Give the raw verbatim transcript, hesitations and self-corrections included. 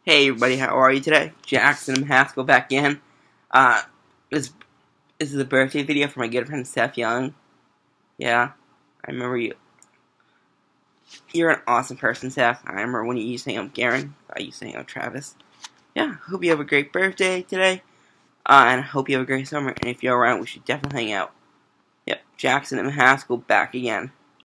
Hey everybody, how are you today? Jackson and Haskell back in. Uh, this, this is a birthday video for my good friend Seth Young. Yeah, I remember you. You're an awesome person, Seth. I remember when you used to hang out with Garen. I used to hang out with Travis. Yeah, hope you have a great birthday today. Uh, and I hope you have a great summer. And if you're around, we should definitely hang out. Yep, Jackson and Haskell back again.